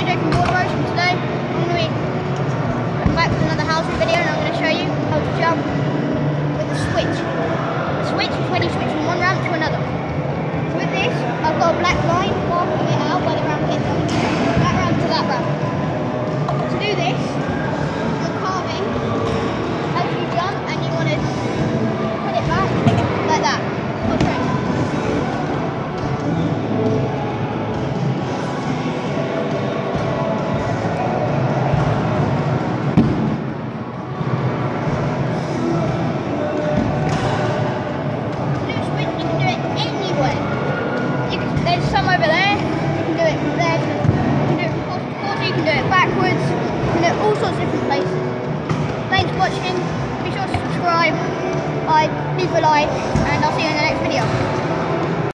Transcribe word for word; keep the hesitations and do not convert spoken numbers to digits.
J J from Waterrose, and today I'm going to be back with another housing video, and I'm going to show you how to jump with the switch. The switch is when you switch from one ramp to another. So with this, I've got a black line marking it out where the ramp is, that ramp to that ramp. To do this, you're carving as you jump, and you want to put it back like that. Okay. There's some over there, you can do it from there, you can do it from quarter to quarter, you can do it backwards, you can do it all sorts of different places. Thanks for watching, be sure to subscribe, like, leave a like, and I'll see you in the next video.